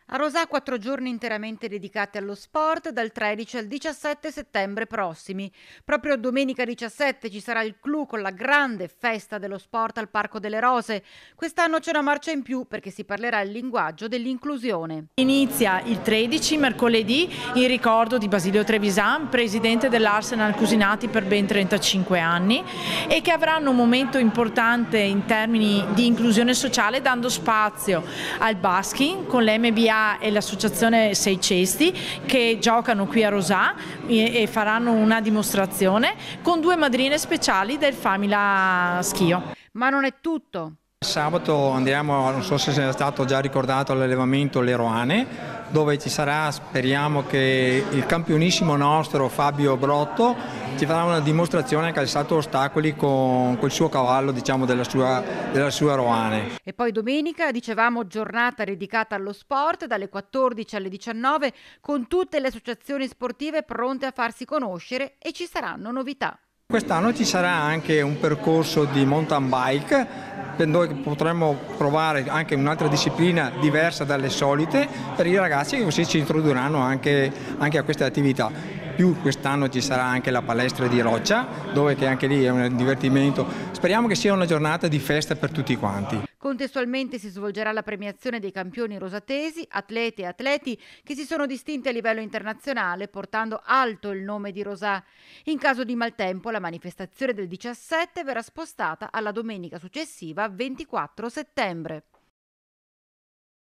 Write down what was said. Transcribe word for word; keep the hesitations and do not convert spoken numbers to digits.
A Rosà quattro giorni interamente dedicati allo sport dal tredici al diciassette settembre prossimi. Proprio domenica diciassette ci sarà il clou con la grande festa dello sport al Parco delle Rose. Quest'anno c'è una marcia in più perché si parlerà il linguaggio dell'inclusione. Inizia il tredici, mercoledì, in ricordo di Basilio Trevisan, presidente dell'Arsenal Cusinati per ben trentacinque anni, e che avranno un momento importante in termini di inclusione sociale, dando spazio al basking con l'M B A e l'associazione Sei Cesti, che giocano qui a Rosà e faranno una dimostrazione con due madrine speciali del Famila Schio. Ma non è tutto. Sabato andiamo, non so se è stato già ricordato, all'allevamento Le Roane, dove ci sarà, speriamo che il campionissimo nostro Fabio Brotto ci farà una dimostrazione che ha saltato ostacoli con quel suo cavallo, diciamo, della sua, della sua Roane. E poi domenica, dicevamo, giornata dedicata allo sport dalle quattordici alle diciannove con tutte le associazioni sportive pronte a farsi conoscere, e ci saranno novità. Quest'anno ci sarà anche un percorso di mountain bike per noi, potremmo provare anche un'altra disciplina diversa dalle solite per i ragazzi, che così ci introdurranno anche, anche a queste attività. Più quest'anno ci sarà anche la palestra di Roccia, dove che anche lì è un divertimento. Speriamo che sia una giornata di festa per tutti quanti. Contestualmente si svolgerà la premiazione dei campioni rosatesi, atlete e atleti che si sono distinti a livello internazionale portando alto il nome di Rosà. In caso di maltempo la manifestazione del diciassette verrà spostata alla domenica successiva, ventiquattro settembre.